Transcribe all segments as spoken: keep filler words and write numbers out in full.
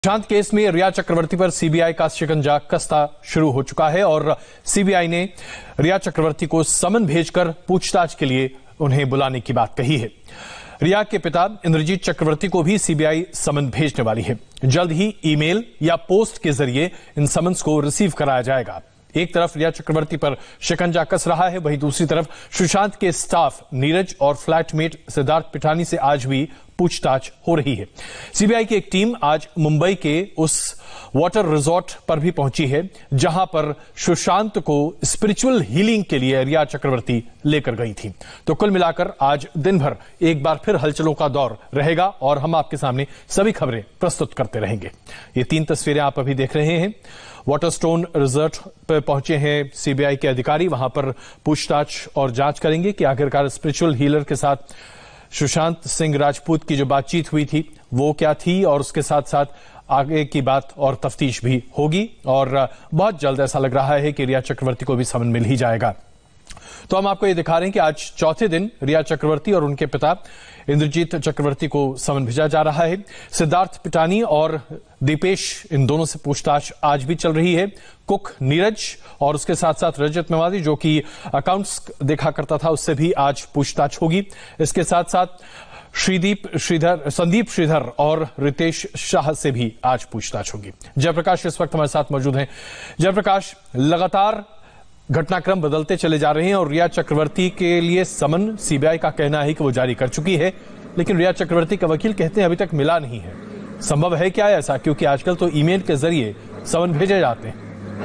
Sushant case में रिया चक्रवर्ती पर CBI का शिकंजा कसना शुरू हो चुका है और सीबीआई ने रिया चक्रवर्ती को समन भेजकर पूछताछ के लिए उन्हें बुलाने की बात कही है। रिया के पिता इंद्रजीत चक्रवर्ती को भी सीबीआई समन भेजने वाली है। जल्द ही ईमेल या पोस्ट के जरिए इन समन्स को रिसीव कराया जाएगा। एक तरफ रिया चक्रवर्ती पर शिकंजा कस रहा है, वहीं दूसरी तरफ सुशांत के स्टाफ नीरज और फ्लैटमेट सिद्धार्थ पिठानी से आज भी पूछताछ हो रही है। सीबीआई की एक टीम आज मुंबई के उस वाटर रिजॉर्ट पर भी पहुंची है जहां पर सुशांत को स्पिरिचुअल हीलिंग के लिए रिया चक्रवर्ती लेकर गई थी। तो कुल मिलाकर आज दिन भर एक बार फिर हलचलों का दौर रहेगा और हम आपके सामने सभी खबरें प्रस्तुत करते रहेंगे। ये तीन तस्वीरें आप अभी देख रहे हैं। वाटरस्टोन रिजॉर्ट पर पहुंचे हैं सीबीआई के अधिकारी, वहां पर पूछताछ और जांच करेंगे कि आखिरकार स्पिरिचुअल हीलर के साथ सुशांत सिंह राजपूत की जो बातचीत हुई थी वो क्या थी, और उसके साथ साथ आगे की बात और तफ्तीश भी होगी और बहुत जल्द ऐसा लग रहा है कि रिया चक्रवर्ती को भी समन मिल ही जाएगा। तो हम आपको ये दिखा रहे हैं कि आज चौथे दिन रिया चक्रवर्ती और उनके पिता इंद्रजीत चक्रवर्ती को समन भेजा जा रहा है। सिद्धार्थ पिठानी और दीपेश, इन दोनों से पूछताछ आज भी चल रही है। कुक नीरज और उसके साथ साथ रजत मेवाती, जो कि अकाउंट्स देखा करता था, उससे भी आज पूछताछ होगी। इसके साथ साथ श्रीदीप श्रीधर संदीप श्रीधर और रितेश शाह से भी आज पूछताछ होगी। जयप्रकाश इस वक्त हमारे साथ मौजूद हैं। जयप्रकाश, लगातार घटनाक्रम बदलते चले जा रहे हैं और रिया चक्रवर्ती के लिए समन सीबीआई का कहना है कि वो जारी कर चुकी है, लेकिन रिया चक्रवर्ती का वकील कहते हैं अभी तक मिला नहीं है। संभव है क्या ऐसा, क्योंकि आजकल तो ईमेल के जरिए समन भेजे जाते हैं?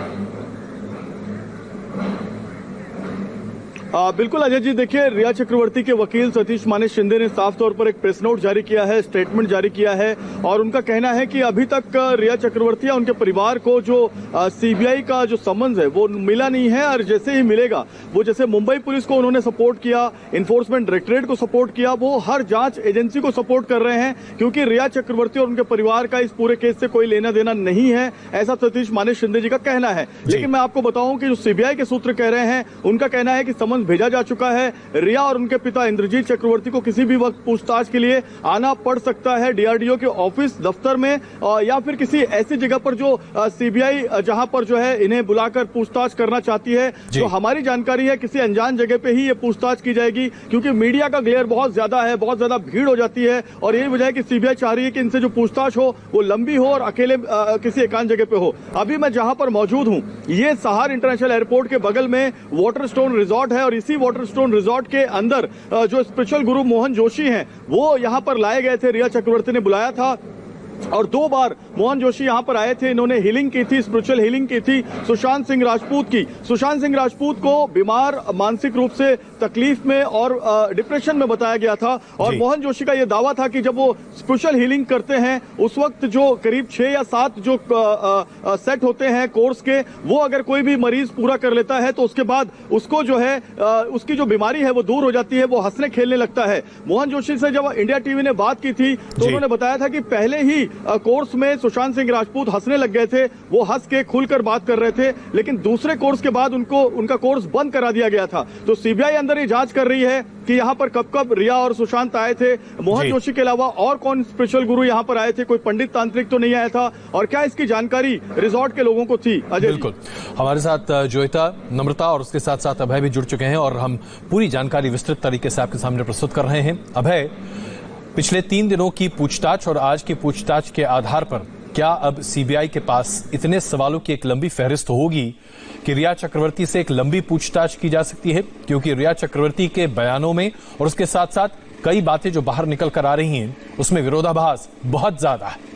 आ, बिल्कुल अजय जी, देखिए, रिया चक्रवर्ती के वकील सतीश माने शिंदे ने साफ तौर पर एक प्रेस नोट जारी किया है, स्टेटमेंट जारी किया है और उनका कहना है कि अभी तक रिया चक्रवर्ती या उनके परिवार को जो सीबीआई का जो समन्स है वो मिला नहीं है और जैसे ही मिलेगा, वो जैसे मुंबई पुलिस को उन्होंने सपोर्ट किया, इन्फोर्समेंट डायरेक्टरेट को सपोर्ट किया, वो हर जांच एजेंसी को सपोर्ट कर रहे हैं, क्योंकि रिया चक्रवर्ती और उनके परिवार का इस पूरे केस से कोई लेना देना नहीं है, ऐसा सतीश माने शिंदे जी का कहना है। लेकिन मैं आपको बताऊं कि जो सीबीआई के सूत्र कह रहे हैं, उनका कहना है कि समन्स भेजा जा चुका है। रिया और उनके पिता इंद्रजीत चक्रवर्ती को किसी भी वक्त पूछताछ के लिए आना पड़ सकता है डीआरडीओ के ऑफिस दफ्तर में या फिर किसी ऐसी जगह पर जो सीबीआई जहां पर जो है इन्हें बुलाकर पूछताछ करना चाहती है। तो हमारी जानकारी है किसी अनजान जगह पे ही ये पूछताछ की जाएगी, क्योंकि मीडिया का ग्लेयर बहुत ज्यादा है, बहुत ज्यादा भीड़ हो जाती है और यही वजह है कि सीबीआई चाह रही है कि इनसे जो पूछताछ हो वो लंबी हो और अकेले आ, किसी एकांत जगह पे हो। अभी मैं जहां पर मौजूद हूं, ये सहार इंटरनेशनल एयरपोर्ट के बगल में वाटरस्टोन रिजॉर्ट है और इसी वाटरस्टोन रिजॉर्ट के अंदर जो स्पिरिचुअल गुरु मोहन जोशी हैं, वो यहां पर लाए गए थे। रिया चक्रवर्ती ने बुलाया था और दो बार मोहन जोशी यहां पर आए थे। इन्होंने हीलिंग की थी, स्पिरिचुअल हीलिंग की थी सुशांत सिंह राजपूत की। सुशांत सिंह राजपूत को बीमार, मानसिक रूप से तकलीफ में और डिप्रेशन में बताया गया था और मोहन जोशी का यह दावा था कि जब वो स्पिरिचुअल हीलिंग करते हैं उस वक्त जो करीब छह या सात जो आ, आ, सेट होते हैं कोर्स के, वो अगर कोई भी मरीज पूरा कर लेता है तो उसके बाद उसको जो है आ, उसकी जो बीमारी है वो दूर हो जाती है, वो हंसने खेलने लगता है। मोहन जोशी से जब इंडिया टीवी ने बात की थी तो उन्होंने बताया था कि पहले ही कोर्स में सुशांत सिंह राजपूत हंसने लग गए थे, वो हंस के खुलकर बात कर रहे थे, लेकिन दूसरे कोर्स के बाद उनको उनका कोर्स बंद करा दिया गया था। तो सीबीआई अंदर ये जांच कर रही है कि यहां पर कब कब रिया और सुशांत आए थे, मोहन जोशी के अलावा और कौन स्पिरिचुअल गुरु यहां पर आए थे, कोई पंडित तांत्रिक तो नहीं आया था और क्या इसकी जानकारी रिजॉर्ट के लोगों को थी। अजय, बिल्कुल हमारे साथ जोयता, नम्रता और उसके साथ साथ अभय भी जुड़ चुके हैं और हम पूरी जानकारी विस्तृत तरीके से आपके सामने प्रस्तुत कर रहे हैं। अभय, पिछले तीन दिनों की पूछताछ और आज की पूछताछ के आधार पर क्या अब सीबीआई के पास इतने सवालों की एक लंबी फहरिस्त होगी कि रिया चक्रवर्ती से एक लंबी पूछताछ की जा सकती है? क्योंकि रिया चक्रवर्ती के बयानों में और उसके साथ साथ कई बातें जो बाहर निकल कर आ रही हैं उसमें विरोधाभास बहुत ज्यादा है।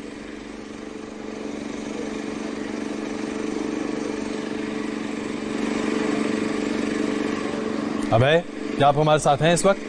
अभय, क्या आप हमारे साथ हैं इस वक्त?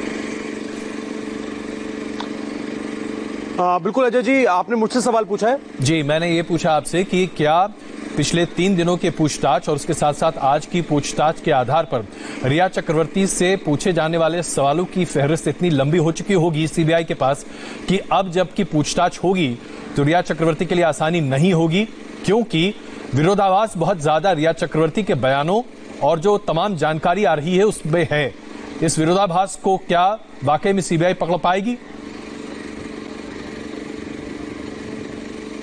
आ, बिल्कुल अजय जी, आपने मुझसे सवाल पूछा है। जी, मैंने ये पूछा आपसे कि क्या पिछले तीन दिनों के पूछताछ और उसके साथ साथ आज की पूछताछ के आधार पर रिया चक्रवर्ती से पूछे जाने वाले सवालों की फहरिस्त इतनी लंबी हो चुकी होगी सीबीआई के पास कि अब जबकि पूछताछ होगी तो रिया चक्रवर्ती के लिए आसानी नहीं होगी, क्योंकि विरोधाभास बहुत ज्यादा रिया चक्रवर्ती के बयानों और जो तमाम जानकारी आ रही है उसमें है। इस विरोधाभास को क्या वाकई में सीबीआई पकड़ पाएगी?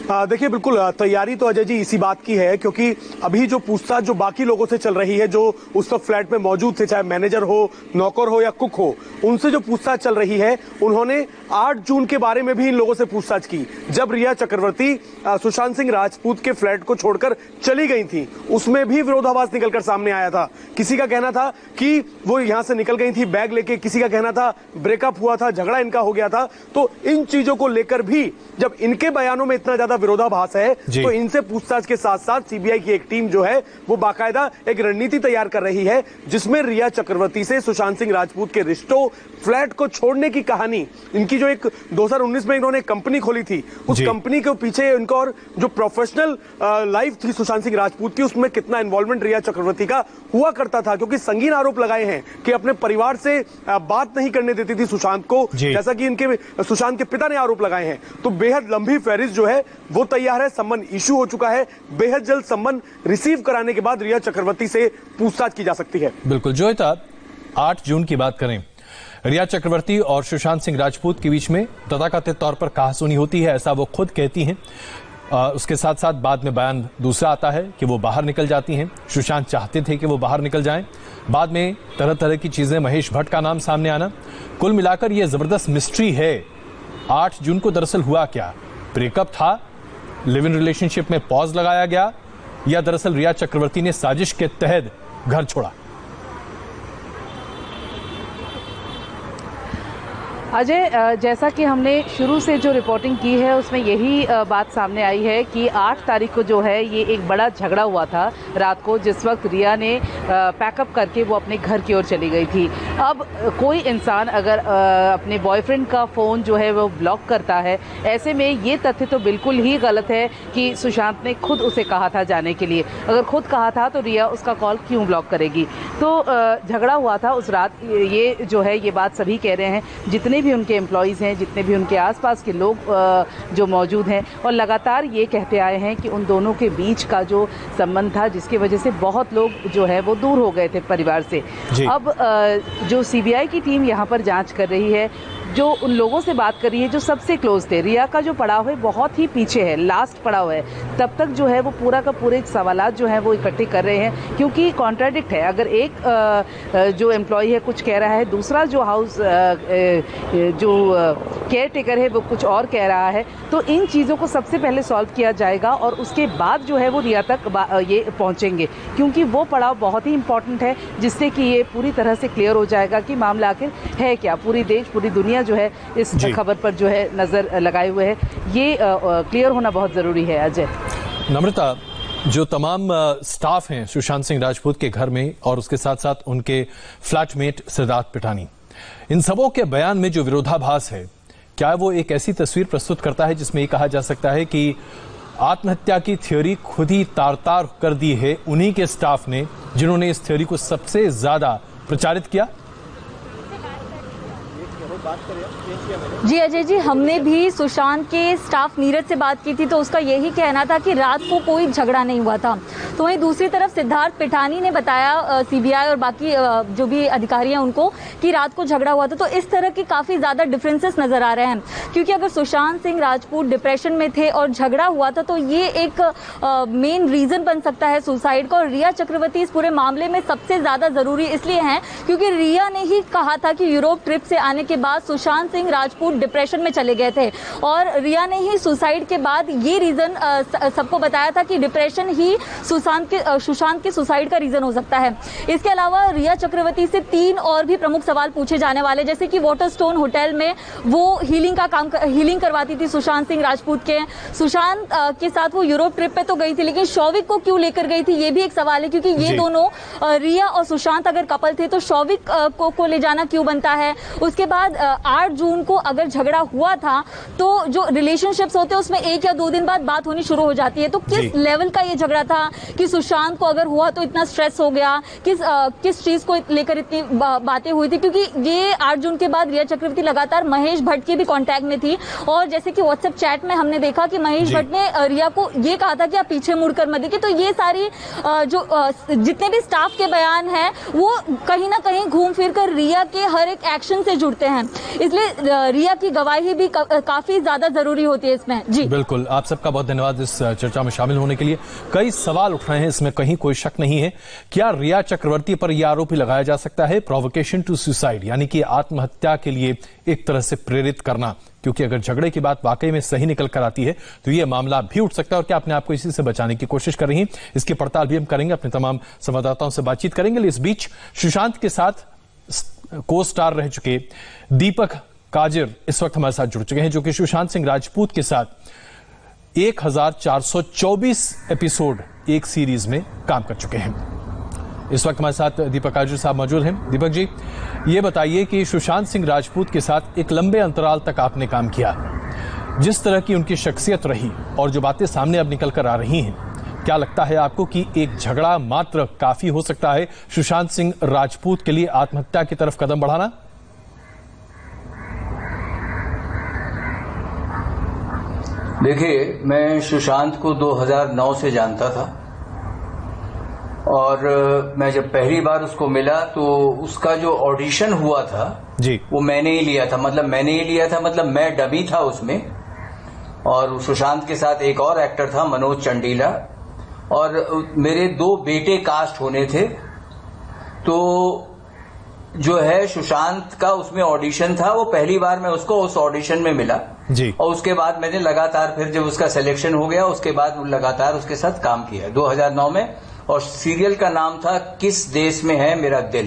देखिए, बिल्कुल तैयारी तो अजय जी इसी बात की है, क्योंकि अभी जो पूछताछ जो बाकी लोगों से चल रही है, जो उस वक्त फ्लैट में मौजूद थे, चाहे मैनेजर हो, नौकर हो या कुक हो, उनसे जो पूछताछ चल रही है, उन्होंने आठ जून के बारे में भी इन लोगों से पूछताछ की, जब रिया चक्रवर्ती सुशांत सिंह राजपूत के फ्लैट को छोड़कर चली गई थी। उसमें भी विरोधाभास निकलकर सामने आया था। किसी का कहना था कि वो यहां से निकल गई थी बैग लेके, किसी का कहना था ब्रेकअप हुआ था, झगड़ा इनका हो गया था। तो इन चीजों को लेकर भी जब इनके बयानों में इतना ज्यादा विरोधाभास है, तो इनसे पूछताछ के साथ साथ सीबीआई की एक टीम जो है वो बाकायदा एक रणनीति तैयार कर रही है, जिसमें रिया चक्रवर्ती से सुशांत सिंह राजपूत के रिश्तों, फ्लैट को छोड़ने की कहानी, इनकी जो एक दो हज़ार उन्नीस में इन्होंने कंपनी खोली थी, उस कंपनी के पीछे इनका और जो प्रोफेशनल लाइफ थी सुशांत सिंह राजपूत की, उसमें कितना इन्वॉल्वमेंट रिया चक्रवर्ती का हुआ करता था। क्योंकि संगीन आरोप लगाए हैं कि अपने परिवार से बात नहीं करने देती थी सुशांत को, जैसा कि इनके सुशांत के पिता ने आरोप लगाए हैं। तो बेहद लंबी फहरिस्त जो है वो तैयार है, सम्मन इशू हो चुका है। बेहद जल्द सम्मन रिसीव कराने के बाद रिया चक्रवर्ती से पूछताछ की जा सकती है। बिल्कुल जोयता, आठ जून की बात करें, रिया चक्रवर्ती और सुशांत सिंह राजपूत के बीच में तथाकथित तौर पर कहासुनी होती है, ऐसा वो खुद कहती हैं। आ, उसके साथ साथ बाद में बयान दूसरा आता है कि वो बाहर निकल जाती हैं। सुशांत चाहते थे कि वो बाहर निकल जाएं। बाद में तरह तरह की चीजें, महेश भट्ट का नाम सामने आना, कुल मिलाकर ये जबरदस्त मिस्ट्री है। आठ जून को दरअसल हुआ क्या? ब्रेकअप था, लिव इन रिलेशनशिप में पॉज लगाया गया, या दरअसल रिया चक्रवर्ती ने साजिश के तहत घर छोड़ा? अजय, जैसा कि हमने शुरू से जो रिपोर्टिंग की है उसमें यही बात सामने आई है कि आठ तारीख को जो है ये एक बड़ा झगड़ा हुआ था रात को, जिस वक्त रिया ने पैकअप करके वो अपने घर की ओर चली गई थी। अब कोई इंसान अगर अपने बॉयफ्रेंड का फ़ोन जो है वो ब्लॉक करता है, ऐसे में ये तथ्य तो बिल्कुल ही गलत है कि सुशांत ने खुद उसे कहा था जाने के लिए। अगर खुद कहा था तो रिया उसका कॉल क्यों ब्लॉक करेगी? तो झगड़ा हुआ था उस रात, ये जो है ये बात सभी कह रहे हैं, जितने भी उनके एम्प्लॉइज़ हैं, जितने भी उनके आसपास के लोग जो मौजूद हैं, और लगातार ये कहते आए हैं कि उन दोनों के बीच का जो संबंध था, जिसकी वजह से बहुत लोग जो है वो दूर हो गए थे परिवार से। अब जो सीबीआई की टीम यहाँ पर जांच कर रही है, जो उन लोगों से बात कर रही है जो सबसे क्लोज थे, रिया का जो पड़ाव है बहुत ही पीछे है, लास्ट पड़ाव है, तब तक जो है वो पूरा का पूरे सवालात जो हैं वो इकट्ठे कर रहे हैं, क्योंकि कॉन्ट्राडिक्ट है। अगर एक जो एम्प्लॉय है कुछ कह रहा है, दूसरा जो हाउस जो केयर टेकर है वो कुछ और कह रहा है, तो इन चीज़ों को सबसे पहले सॉल्व किया जाएगा और उसके बाद जो है वो रिया तक ये पहुँचेंगे, क्योंकि वो पड़ाव बहुत ही इंपॉर्टेंट है, जिससे कि ये पूरी तरह से क्लियर हो जाएगा कि मामला आखिर है क्या। पूरी देश, पूरी दुनिया जो है इस खबर पर जो है नजर लगाए हुए है, ये क्लियर होना बहुत जरूरी है। अजय, नम्रता, जो तमाम स्टाफ हैं सुशांत सिंह राजपूत के घर में और उसके साथ साथ उनके फ्लैटमेट सिद्धार्थ पिठानी, इन सबों के बयान में जो विरोधाभास है, क्या वो एक ऐसी तस्वीर प्रस्तुत करता है जिसमें ये कहा जा सकता है कि आत्महत्या की थ्योरी खुद ही तार तार कर दी है उन्हीं के स्टाफ ने, जिन्होंने इस थ्योरी को सबसे ज्यादा प्रचारित किया? जी अजय जी, हमने भी सुशांत के स्टाफ नीरज से बात की थी, तो उसका यही कहना था कि रात को कोई झगड़ा नहीं हुआ था। तो वहीं दूसरी तरफ सिद्धार्थ पिठानी ने बताया सीबीआई और बाकी जो भी अधिकारी हैं उनको कि रात को झगड़ा हुआ था। तो इस तरह की काफ़ी ज़्यादा डिफरेंसेस नज़र आ रहे हैं, क्योंकि अगर सुशांत सिंह राजपूत डिप्रेशन में थे और झगड़ा हुआ था तो ये एक मेन रीज़न बन सकता है सुसाइड का। और रिया चक्रवर्ती इस पूरे मामले में सबसे ज़्यादा ज़रूरी इसलिए हैं क्योंकि रिया ने ही कहा था कि यूरोप ट्रिप से आने के बाद सुशांत सिंह राजपूत डिप्रेशन में चले गए थे, और रिया ने ही सुसाइड के बाद ये रीजन सबको बताया था कि डिप्रेशन ही सुशांत के सुशांत के सुसाइड का रीजन हो सकता है। इसके अलावा रिया चक्रवर्ती से तीन और भी प्रमुख सवाल पूछे जाने वाले, जैसे कि वाटरस्टोन होटल में वो हीलिंग का काम हीलिंग करवाती थी सुशांत सिंह राजपूत के। सुशांत के साथ वो यूरोप ट्रिप पे तो गई थी, लेकिन शौविक को क्यों लेकर गई थी, ये भी एक सवाल है, क्योंकि ये दोनों रिया और सुशांत अगर कपल थे तो शौविक को, को ले जाना क्यों बनता है। उसके बाद आठ जून को अगर झगड़ा हुआ था तो जो रिलेशनशिप्स होते हैं उसमें एक या दो दिन बाद बात होनी शुरू हो जाती है। तो किस लेवल का ये झगड़ा था कि सुशांत को अगर हुआ तो इतना स्ट्रेस हो गया, किस आ, किस चीज को लेकर इतनी बा, बातें हुई थी, क्योंकि ये आठ जून के बाद रिया चक्रवर्ती लगातार महेश भट्ट के भी कांटेक्ट में थी, और जैसे कि व्हाट्सएप चैट में हमने देखा कि महेश भट्ट ने रिया को ये कहा था कि आप पीछे मुड़कर मत देखिए। तो ये सारी जो जितने भी स्टाफ के बयान है वो कहीं ना कहीं घूम फिर कर रिया के हर एक एक्शन से जुड़ते हैं। इसलिए रिया की गवाही भी का, काफी ज्यादा जरूरी होती है इसमें। जी बिल्कुल, आप सबका बहुत धन्यवाद इस चर्चा में शामिल होने के लिए। कई सवाल उठ रहे हैं, इसमें कहीं कोई शक नहीं है। क्या रिया चक्रवर्ती पर यह आरोप लगाया जा सकता है प्रोवोकेशन टू सुसाइड, यानी कि आत्महत्या के लिए एक तरह से प्रेरित करना? क्योंकि अगर झगड़े की बात वाकई में सही निकल कर आती है तो यह मामला भी उठ सकता है। और क्या अपने आप को इसी से बचाने की कोशिश कर रही हैं, इसकी पड़ताल भी हम करेंगे, अपने तमाम संवाददाताओं से बातचीत करेंगे। इस बीच सुशांत के साथ को स्टार रह चुके दीपक काजिर इस वक्त हमारे साथ जुड़ चुके हैं, जो कि सुशांत सिंह राजपूत के साथ एक हजार चार सौ चौबीस एपिसोड एक सीरीज में काम कर चुके हैं। इस वक्त हमारे साथ दीपक काजिर साहब मौजूद हैं। दीपक जी, ये बताइए कि सुशांत सिंह राजपूत के साथ एक लंबे अंतराल तक आपने काम किया, जिस तरह की उनकी शख्सियत रही और जो बातें सामने अब निकल कर आ रही हैं, क्या लगता है आपको कि एक झगड़ा मात्र काफी हो सकता है सुशांत सिंह राजपूत के लिए आत्महत्या की तरफ कदम बढ़ाना? देखिए, मैं सुशांत को दो हज़ार नौ से जानता था और मैं जब पहली बार उसको मिला तो उसका जो ऑडिशन हुआ था जी, वो मैंने ही लिया था। मतलब मैंने ही लिया था, मतलब मैं डमी था उसमें, और सुशांत के साथ एक और एक्टर था मनोज चंडीला, और मेरे दो बेटे कास्ट होने थे। तो जो है सुशांत का उसमें ऑडिशन था, वो पहली बार मैं उसको उस ऑडिशन में मिला जी। और उसके बाद मैंने लगातार, फिर जब उसका सिलेक्शन हो गया उसके बाद लगातार उसके साथ काम किया दो हज़ार नौ में, और सीरियल का नाम था किस देश में है मेरा दिल।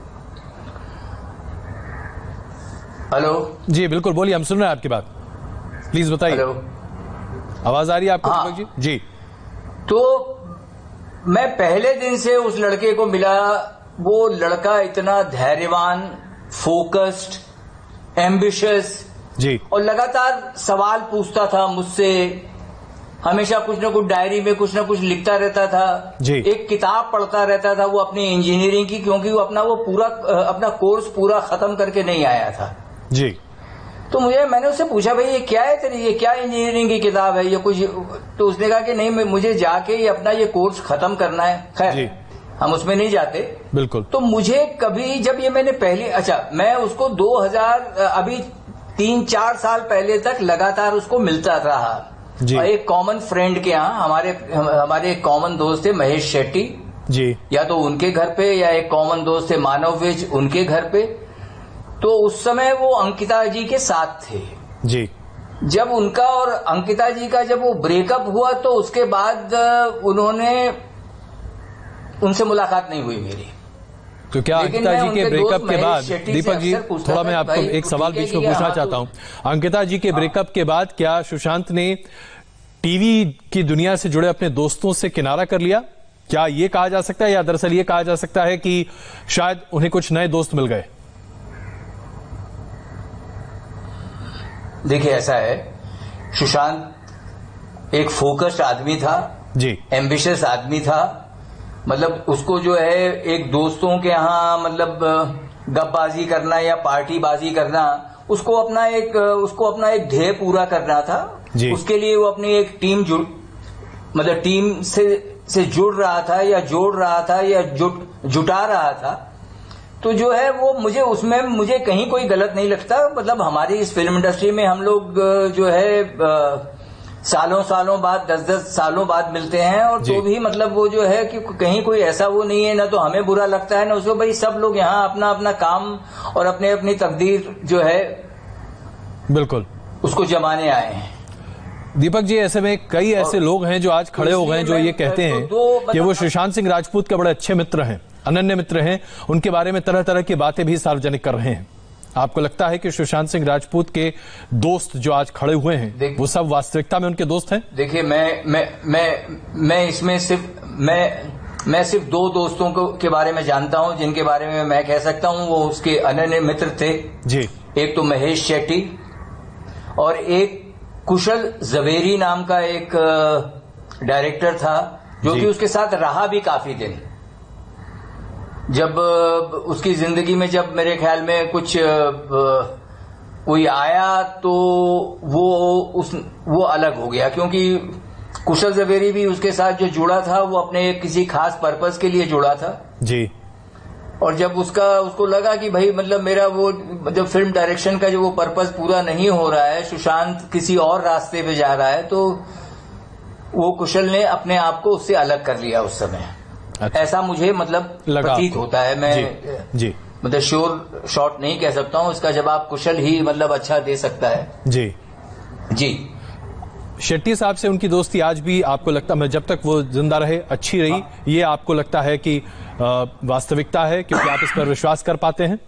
हेलो जी, बिल्कुल बोलिए, हम सुन रहे हैं आपकी बात, प्लीज बताइए। हेलो, आवाज आ रही है आपको? हाँ। दीपक जी जी। तो मैं पहले दिन से उस लड़के को मिला, वो लड़का इतना धैर्यवान, फोकस्ड, एम्बिशियस जी, और लगातार सवाल पूछता था मुझसे, हमेशा कुछ न कुछ डायरी में कुछ न कुछ लिखता रहता था जी। एक किताब पढ़ता रहता था वो अपनी इंजीनियरिंग की, क्योंकि वो अपना वो पूरा अपना कोर्स पूरा खत्म करके नहीं आया था जी। तो मुझे मैंने उससे पूछा, भाई ये क्या है तेरी, ये क्या इंजीनियरिंग की किताब है, ये कुछ? तो उसने कहा कि नहीं, मुझे जाके ये अपना ये कोर्स खत्म करना है। खैर, हम उसमें नहीं जाते। बिल्कुल। तो मुझे कभी, जब ये मैंने पहली, अच्छा मैं उसको दो हज़ार अभी तीन चार साल पहले तक लगातार उसको मिलता रहा जी। और एक कॉमन फ्रेंड के यहाँ, हमारे हमारे एक कॉमन दोस्त थे महेश शेट्टी जी, या तो उनके घर पे, या एक कॉमन दोस्त थे मानव विज, उनके घर पे। तो उस समय वो अंकिता जी के साथ थे जी। जब उनका और अंकिता जी का जब वो ब्रेकअप हुआ तो उसके बाद उन्होंने, उनसे मुलाकात नहीं हुई मेरी। तो क्या अंकिता जी के ब्रेकअप के बाद, दीपक जी थोड़ा मैं आपको एक सवाल बीच में पूछना चाहता हूं, अंकिता जी के ब्रेकअप के बाद क्या सुशांत ने टीवी की दुनिया से जुड़े अपने दोस्तों से किनारा कर लिया? क्या ये कहा जा सकता है, या दरअसल ये कहा जा सकता है कि शायद उन्हें कुछ नए दोस्त मिल गए? देखिए, ऐसा है, सुशांत एक फोकस्ड आदमी था जी, एम्बिशियस आदमी था। मतलब उसको जो है एक दोस्तों के यहाँ मतलब गपबाजी करना या पार्टीबाजी करना, उसको अपना एक उसको अपना एक ध्येय पूरा करना था जी। उसके लिए वो अपनी एक टीम जुड़ मतलब टीम से से जुड़ रहा था या जोड़ रहा था या जुट जुटा रहा था। तो जो है वो मुझे उसमें मुझे कहीं कोई गलत नहीं लगता। मतलब हमारी इस फिल्म इंडस्ट्री में हम लोग जो है सालों सालों बाद, दस दस सालों बाद मिलते हैं, और तो भी मतलब वो जो है कि कहीं कोई ऐसा वो नहीं है, ना तो हमें बुरा लगता है ना उसको। भाई सब लोग यहाँ अपना अपना काम और अपने अपनी तकदीर जो है बिल्कुल उसको जमाने आए हैं। दीपक जी, ऐसे में कई ऐसे लोग हैं जो आज खड़े हो गए हैं, जो ये कहते हैं कि वो सुशांत सिंह राजपूत के बड़े अच्छे मित्र हैं, अनन्य मित्र हैं, उनके बारे में तरह तरह की बातें भी सार्वजनिक कर रहे हैं। आपको लगता है कि सुशांत सिंह राजपूत के दोस्त जो आज खड़े हुए हैं वो सब वास्तविकता में उनके दोस्त हैं? देखिए, मैं मैं मैं मैं इसमें सिर्फ मैं मैं सिर्फ दो दोस्तों को के बारे में जानता हूं जिनके बारे में मैं कह सकता हूं वो उसके अनन्य मित्र थे जी। एक तो महेश शेट्टी और एक कुशल जवेरी नाम का एक डायरेक्टर था जो कि उसके साथ रहा भी काफी दिन। जब उसकी जिंदगी में जब मेरे ख्याल में कुछ कोई आया तो वो उस वो अलग हो गया, क्योंकि कुशल जवेरी भी उसके साथ जो जुड़ा था वो अपने किसी खास पर्पस के लिए जुड़ा था जी। और जब उसका उसको लगा कि भाई मतलब मेरा वो जब फिल्म डायरेक्शन का जो वो पर्पस पूरा नहीं हो रहा है, सुशांत किसी और रास्ते पे जा रहा है, तो वो कुशल ने अपने आप को उससे अलग कर लिया उस समय। अच्छा। ऐसा मुझे मतलब प्रतीत होता है। मैं जी, जी। मतलब श्योर शॉट नहीं कह सकता हूं, इसका जवाब कुशल ही मतलब अच्छा दे सकता है। जी जी। शेट्टी साहब से उनकी दोस्ती आज भी आपको लगता है, जब तक वो जिंदा रहे अच्छी रही, हाँ। ये आपको लगता है कि वास्तविकता है क्योंकि आप इस पर विश्वास कर पाते हैं?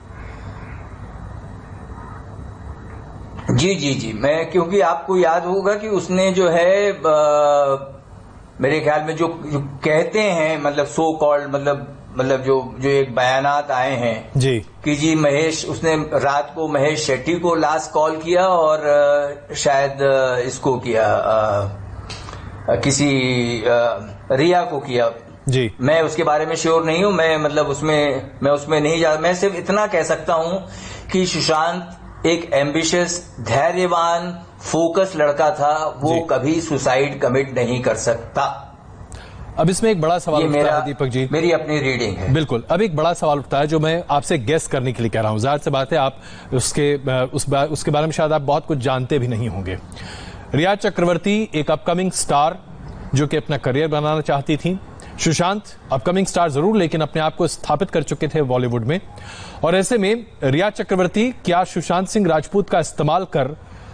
जी जी जी मैं, क्योंकि आपको याद होगा कि उसने जो है आ, मेरे ख्याल में जो, जो कहते हैं मतलब सो कॉल्ड मतलब मतलब जो जो एक बयानात आए हैं जी कि जी महेश, उसने रात को महेश शेट्टी को लास्ट कॉल किया और आ, शायद आ, इसको किया आ, आ, किसी आ, रिया को किया जी। मैं उसके बारे में श्योर नहीं हूं, मैं मतलब उसमें मैं उसमें नहीं जा, मैं सिर्फ इतना कह सकता हूं कि सुशांत एक एम्बिशियस, धैर्यवान, फोकस लड़का था। वो कभी सुसाइड कमिट नहीं कर सकता। अब इसमें एक बड़ा सवाल उठता है दीपक जी, मेरी अपनी रीडिंग है। बिल्कुल। अब एक बड़ा सवाल उठता है जो मैं आपसे गेस करने के लिए कह रहा हूं। जाहिर सी बात है आप उसके उस बा, उसके बारे में शायद आप बहुत कुछ जानते भी नहीं होंगे। रिया चक्रवर्ती एक अपकमिंग स्टार जो कि अपना करियर बनाना चाहती थी। सुशांत अपकमिंग स्टार जरूर, लेकिन अपने आप को स्थापित कर चुके थे बॉलीवुड में। और ऐसे में रिया चक्रवर्ती क्या सुशांत सिंह राजपूत का इस्तेमाल कर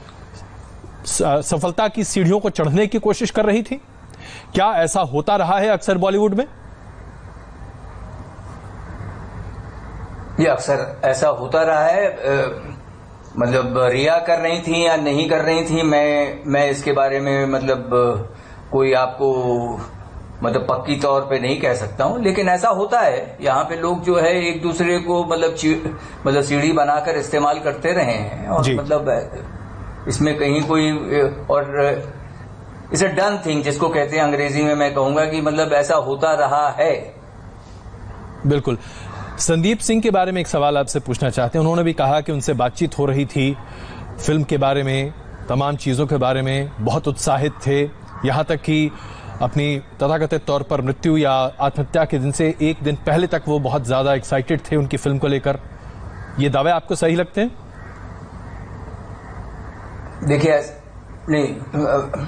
सफलता की सीढ़ियों को चढ़ने की कोशिश कर रही थी? क्या ऐसा होता रहा है अक्सर बॉलीवुड में? ये अक्सर ऐसा होता रहा है। आ, मतलब रिया कर रही थी या नहीं कर रही थी, मैं मैं इसके बारे में मतलब कोई आपको मतलब पक्की तौर पे नहीं कह सकता हूं, लेकिन ऐसा होता है। यहाँ पे लोग जो है एक दूसरे को मतलब मतलब सीढ़ी बनाकर इस्तेमाल करते रहे हैं और मतलब इसमें कहीं कोई और इट्स अ डन थिंग जिसको कहते हैं अंग्रेजी में, मैं कहूंगा कि मतलब ऐसा होता रहा है। बिल्कुल। संदीप सिंह के बारे में एक सवाल आपसे पूछना चाहते हैं। उन्होंने भी कहा कि उनसे बातचीत हो रही थी, फिल्म के बारे में, तमाम चीजों के बारे में बहुत उत्साहित थे, यहां तक कि अपनी तथाकथित तौर पर मृत्यु या आत्महत्या के दिन से एक दिन पहले तक वो बहुत ज्यादा एक्साइटेड थे उनकी फिल्म को लेकर। ये दावे आपको सही लगते हैं? देखिए नहीं,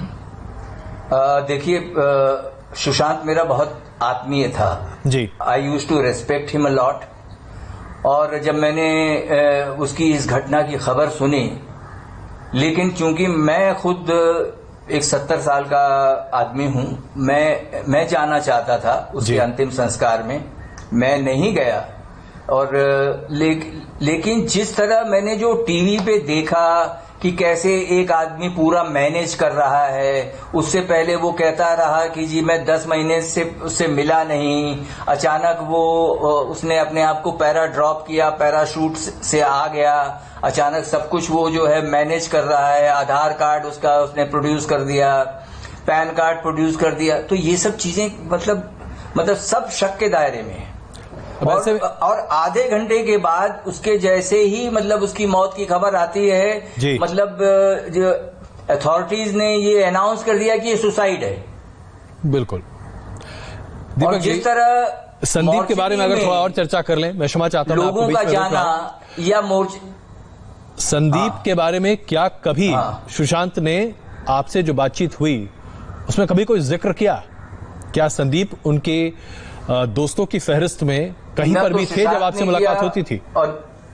देखिए सुशांत मेरा बहुत आत्मीय था जी। I used to respect him a lot. और जब मैंने उसकी इस घटना की खबर सुनी, लेकिन चूंकि मैं खुद एक सत्तर साल का आदमी हूं, मैं मैं जाना चाहता था उसके अंतिम संस्कार में, मैं नहीं गया। और ले, लेकिन जिस तरह मैंने जो टीवी पे देखा कि कैसे एक आदमी पूरा मैनेज कर रहा है, उससे पहले वो कहता रहा कि जी मैं दस महीने से उससे मिला नहीं, अचानक वो उसने अपने आप को पैरा ड्रॉप किया, पैराशूट से आ गया, अचानक सब कुछ वो जो है मैनेज कर रहा है, आधार कार्ड उसका उसने प्रोड्यूस कर दिया, पैन कार्ड प्रोड्यूस कर दिया। तो ये सब चीजें मतलब मतलब सब शक के दायरे में है। और, और आधे घंटे के बाद उसके जैसे ही मतलब उसकी मौत की खबर आती है, मतलब जो अथॉरिटीज ने ये अनाउंस कर दिया कि ये सुसाइड है। बिल्कुल। और जिस तरह संदीप के बारे में अगर थोड़ा और चर्चा कर लें, मैं क्षमा चाहता हूं लोगों का जाना या मोर्च संदीप हाँ। के बारे में क्या कभी हाँ। सुशांत ने आपसे जो बातचीत हुई उसमें कभी कोई जिक्र किया? क्या संदीप उनके दोस्तों की फहरिस्त में कहीं पर भी थे जब आपसे मुलाकात होती थी? और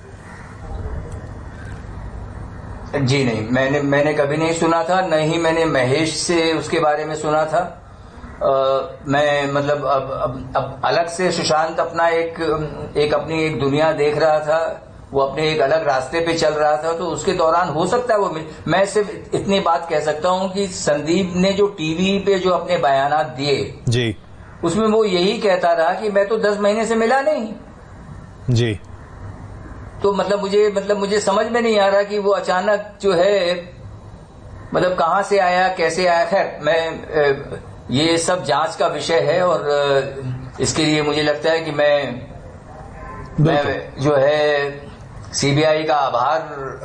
जी नहीं, मैंने मैंने कभी नहीं सुना था, न ही मैंने महेश से उसके बारे में सुना था। आ, मैं मतलब अब, अब अब अलग से सुशांत अपना एक एक अपनी एक दुनिया देख रहा था, वो अपने एक अलग रास्ते पे चल रहा था, तो उसके दौरान हो सकता है वो, मैं सिर्फ इतनी बात कह सकता हूं कि संदीप ने जो टीवी पे जो अपने बयानात दिए जी, उसमें वो यही कहता रहा कि मैं तो दस महीने से मिला नहीं जी। तो मतलब मुझे मतलब मुझे समझ में नहीं आ रहा कि वो अचानक जो है मतलब कहां से आया, कैसे आया। खैर, मैं ये सब जांच का विषय है और इसके लिए मुझे लगता है कि मैं मैं जो है सीबीआई का आभार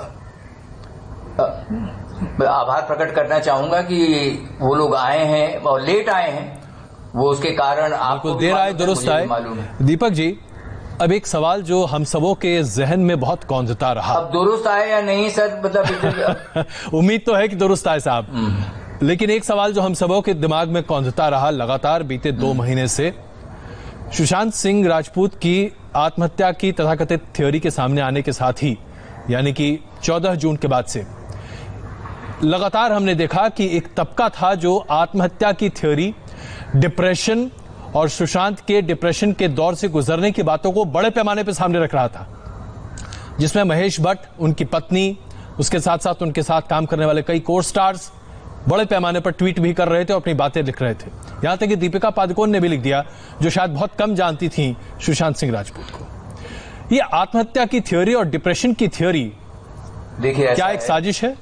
आभार प्रकट करना चाहूंगा कि वो लोग आए हैं और लेट आए हैं, वो उसके कारण आपको देर आए दुरुस्त आए। मालूम है दीपक जी, अब एक सवाल जो हम सबों के जहन में बहुत कौंधता रहा, अब दुरुस्त आए या नहीं सर, मतलब उम्मीद तो है कि दुरुस्त आए साहब, लेकिन एक सवाल जो हम सबों के दिमाग में कौंधता रहा लगातार बीते दो महीने से, सुशांत सिंह राजपूत की आत्महत्या की तथाकथित थ्योरी के सामने आने के साथ ही, यानी कि चौदह जून के बाद से लगातार हमने देखा कि एक तबका था जो आत्महत्या की थ्योरी, डिप्रेशन और सुशांत के डिप्रेशन के दौर से गुजरने की बातों को बड़े पैमाने पर सामने रख रहा था, जिसमें महेश भट्ट, उनकी पत्नी, उसके साथ साथ उनके साथ काम करने वाले कई को स्टार्स बड़े पैमाने पर ट्वीट भी कर रहे थे और अपनी बातें लिख रहे थे। यहां तक कि दीपिका पादुकोण ने भी लिख दिया, जो शायद बहुत कम जानती थी सुशांत सिंह राजपूत को। ये आत्महत्या की थ्योरी और डिप्रेशन की थ्योरी देखिए क्या एक साजिश है?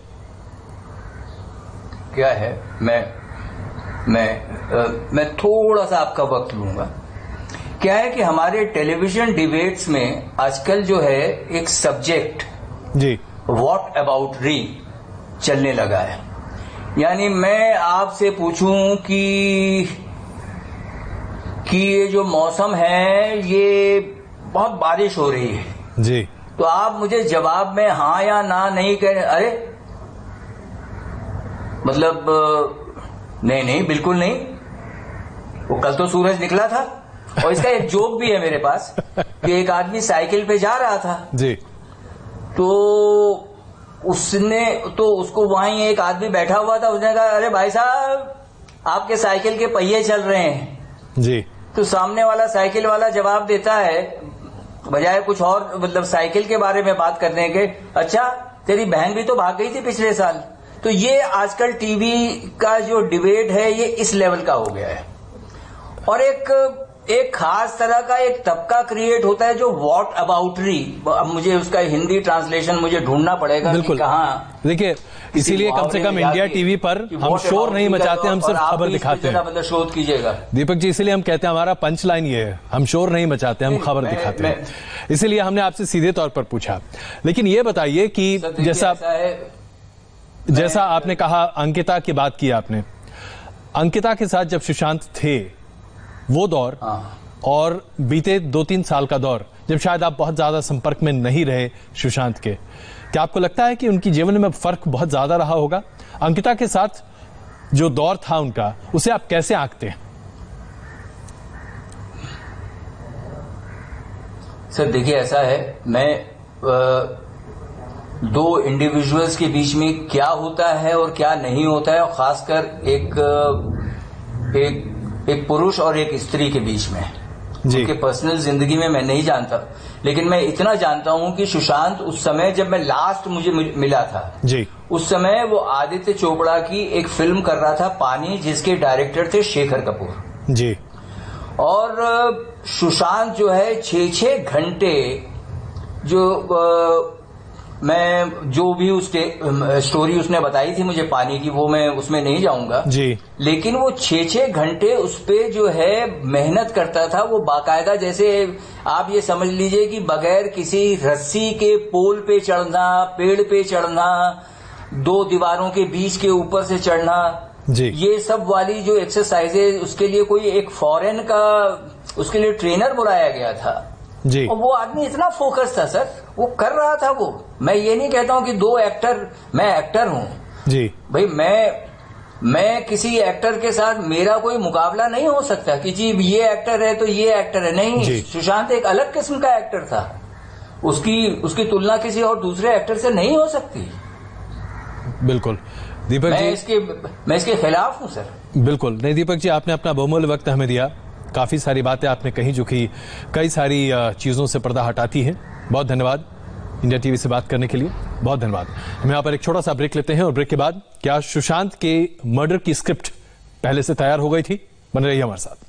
क्या है, मैं मैं आ, मैं थोड़ा सा आपका वक्त लूंगा। क्या है कि हमारे टेलीविजन डिबेट्स में आजकल जो है एक सब्जेक्ट जी व्हाट अबाउट री चलने लगा है। यानी मैं आपसे पूछूं कि कि ये जो मौसम है ये बहुत बारिश हो रही है जी, तो आप मुझे जवाब में हाँ या ना नहीं कह, अरे मतलब नहीं नहीं बिल्कुल नहीं, वो कल तो सूरज निकला था। और इसका एक जोक भी है मेरे पास कि एक आदमी साइकिल पे जा रहा था जी, तो उसने तो उसको वहीं एक आदमी बैठा हुआ था, उसने कहा अरे भाई साहब आपके साइकिल के पहिए चल रहे हैं जी। तो सामने वाला साइकिल वाला जवाब देता है बजाय कुछ और मतलब साइकिल के बारे में बात करने के, अच्छा तेरी बहन भी तो भाग गई थी पिछले साल। तो ये आजकल टीवी का जो डिबेट है ये इस लेवल का हो गया है और एक एक खास तरह का एक तबका क्रिएट होता है जो व्हाट अबाउट री। अब मुझे उसका हिंदी ट्रांसलेशन मुझे ढूंढना पड़ेगा कि कहाँ। देखिए इसीलिए कम से कम इंडिया टीवी पर हम शोर नहीं मचाते, हम सिर्फ खबर दिखाते हैं। मतलब शोध कीजिएगा दीपक जी, इसीलिए हम कहते हैं हमारा पंच लाइन ये है, हम शोर नहीं मचाते, हम खबर दिखाते हैं। इसीलिए हमने आपसे सीधे तौर पर पूछा। लेकिन ये बताइए कि जैसा जैसा आपने कहा, अंकिता की बात की आपने, अंकिता के साथ जब सुशांत थे वो दौर और बीते दो तीन साल का दौर जब शायद आप बहुत ज्यादा संपर्क में नहीं रहे सुशांत के, क्या आपको लगता है कि उनकी जीवन में फर्क बहुत ज्यादा रहा होगा? अंकिता के साथ जो दौर था उनका, उसे आप कैसे आंकते हैं? सर देखिए ऐसा है, मैं आ, दो इंडिविजुअल्स के बीच में क्या होता है और क्या नहीं होता है, और खासकर एक एक एक पुरुष और एक स्त्री के बीच में, उनके पर्सनल जिंदगी में मैं नहीं जानता, लेकिन मैं इतना जानता हूं कि सुशांत उस समय जब मैं लास्ट मुझे मिला था जी, उस समय वो आदित्य चोपड़ा की एक फिल्म कर रहा था पानी, जिसके डायरेक्टर थे शेखर कपूर जी। और सुशांत जो है छह छह घंटे जो आ, मैं जो भी उसके स्टोरी उसने बताई थी मुझे पानी की, वो मैं उसमें नहीं जाऊंगा जी, लेकिन वो छह छह घंटे उस पे जो है मेहनत करता था। वो बाकायदा, जैसे आप ये समझ लीजिए कि बगैर किसी रस्सी के पोल पे चढ़ना, पेड़ पे चढ़ना, दो दीवारों के बीच के ऊपर से चढ़ना जी, ये सब वाली जो एक्सरसाइजेज, उसके लिए कोई एक फॉरेन का उसके लिए ट्रेनर बुलाया गया था जी। और वो आदमी इतना फोकस था सर, वो कर रहा था वो। मैं ये नहीं कहता हूं कि दो एक्टर, मैं एक्टर हूं जी भाई, मैं मैं किसी एक्टर के साथ मेरा कोई मुकाबला नहीं हो सकता कि जी ये एक्टर है तो ये एक्टर है, नहीं। सुशांत एक अलग किस्म का एक्टर था, उसकी उसकी तुलना किसी और दूसरे एक्टर से नहीं हो सकती। बिल्कुल दीपक मैं जी, इसके मैं इसके खिलाफ हूं सर। बिल्कुल नहीं दीपक जी, आपने अपना बहुमूल्य वक्त हमें दिया, काफी सारी बातें आपने कही जो कि कई सारी चीजों से पर्दा हटाती हैं। बहुत धन्यवाद इंडिया टीवी से बात करने के लिए, बहुत धन्यवाद। हम यहाँ पर एक छोटा सा ब्रेक लेते हैं और ब्रेक के बाद क्या सुशांत के मर्डर की स्क्रिप्ट पहले से तैयार हो गई थी? बने रहिए हमारे साथ।